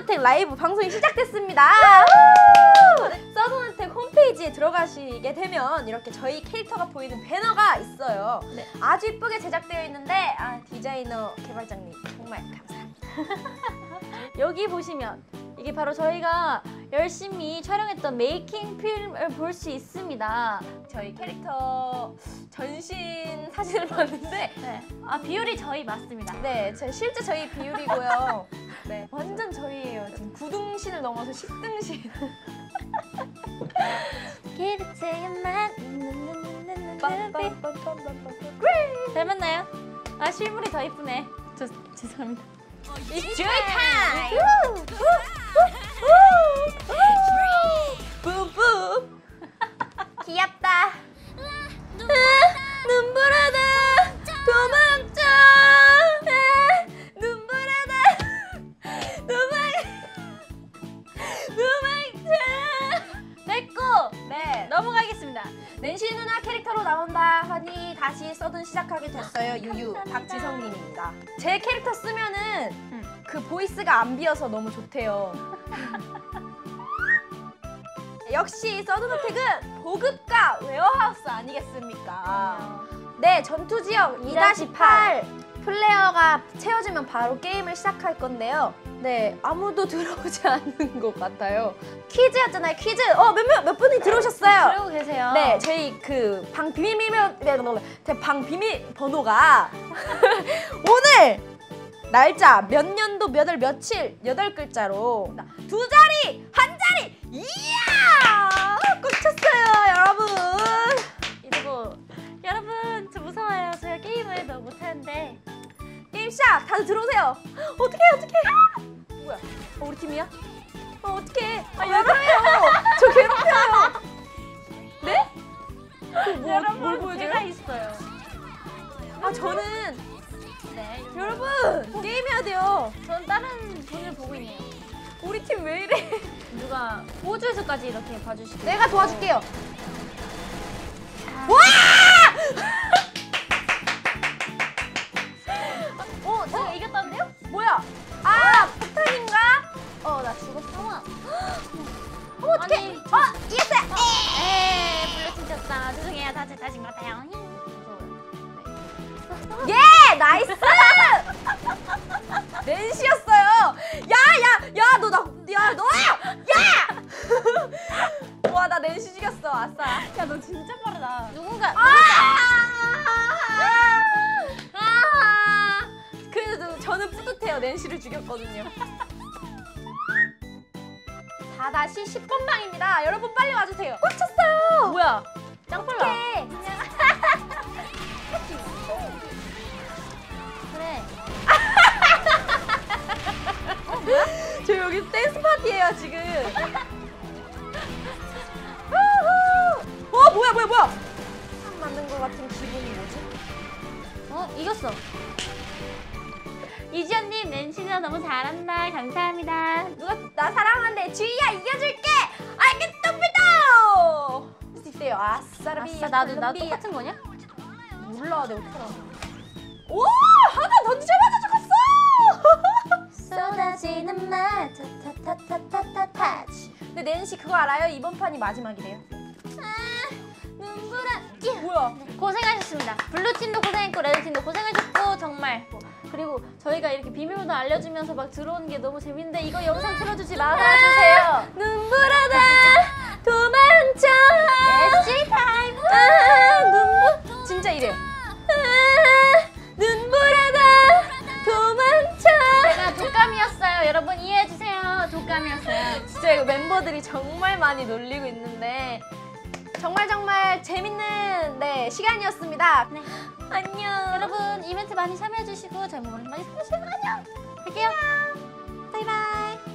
서든어택 라이브 방송이 시작됐습니다. 서든어택 홈페이지에 들어가시게 되면 이렇게 저희 캐릭터가 보이는 배너가 있어요. 네. 아주 이쁘게 제작되어 있는데 디자이너 개발자님 정말 감사합니다. 여기 보시면 이게 바로 저희가 열심히 촬영했던 메이킹 필름을 볼 수 있습니다. 저희 캐릭터 전신 사진을 봤는데 네. 비율이 저희 맞습니다. 네, 실제 저희 비율이고요. 네, 완전 저희예요. 지금 9등신을 넘어서 10등신. 닮았나요? 실물이 더 이쁘네. 죄송합니다. It's joy time! 뿜뿜! 귀엽다! 눈보라다! 도망쳐! 눈보라다! 도망쳐! 됐고! 네, 넘어가겠습니다. 낸시 누나 캐릭터로 나온다 하니 다시 서든 시작하게 됐어요. 유유 박지성님입니다. 제 캐릭터 쓰면은 그 보이스가 안 비어서 너무 좋대요. 역시 서든어택은 보급과 웨어하우스 아니겠습니까? 네, 전투지역 2-8 플레이어가 채워지면 바로 게임을 시작할 건데요. 네, 아무도 들어오지 않는 것 같아요. 퀴즈였잖아요, 퀴즈! 몇 분이 들어오셨어요? 들어오고 계세요. 네, 저희 방 비밀 번호가 오늘 날짜 몇 년도 몇 월 며칠 8글자로 2자리 1자리 이야 꼭 쳤어요 여러분. 이러고 여러분 저 무서워요. 제가 게임을 너무 못하는데. 게임 시작. 다들 들어오세요. 어떡해 뭐야 우리 팀이야? 어떡해 왜 그래요? 저 괴롭혀요. 네? 여러분 뭘 보여줘요? 제가 있어요. 저는 네. 여러분 게임해야 돼요. 전 다른 분을 보고 있네요. 우리 팀 왜 이래? 누가 호주에서까지 이렇게 봐주시고. 내가 도와줄게요. 와! 제가 이겼다는데요? 뭐야? 폭탄인가? 나 죽었어. 어떡해? 이겼어요! 블루팀 졌다. 죄송해요. 다시 다신 것 같아요. 예! 나이스! 낸시였어요! 와, 나 낸시 죽였어. 아싸. 야, 너 진짜 빠르다. 누군가. 그래도 저는 뿌듯해요. 낸시를 죽였거든요. 4-10번 방입니다. 여러분 빨리 와주세요. 꽉 찼어요. 뭐야? 짱 빨라. 그래. 저 여기 댄스 파티예요 지금. 뭐야? 한 맞는 것 같은 기분이 뭐지? 이겼어. 이지연님, 낸시가 너무 잘한다. 감사합니다. 누가 나 사랑한대. 주희야 이겨줄게. 알겠습니다. 할 수 있대요. 아싸라비. 나도 똑같은 거냐? 몰라 내가 어떡하나. 오! 하나 던지자마자 죽었어! 쏟아지는 말 타타타타타타치. 근데 낸시 그거 알아요? 이번 판이 마지막이래요. 눈보라. 뭐야? 고생하셨습니다. 블루팀도 고생했고 레드팀도 고생하셨고 정말. 그리고 저희가 이렇게 비밀번호 알려주면서 막 들어오는 게 너무 재밌는데 이거 영상 틀어주지 말아주세요. 눈보라다 도망쳐. 예시 타임. 눈보 진짜 이래요. 눈보라다 도망쳐. 제가 독감이었어요. 여러분 이해해주세요. 독감이었어요. 진짜 이거 멤버들이 정말 많이 놀리고 있는데 정말 재밌는 시간이었습니다. 네. 안녕. 여러분 이벤트 많이 참여해주시고 저희 모모를 많이 사주시고 안녕. 갈게요. 바이바이.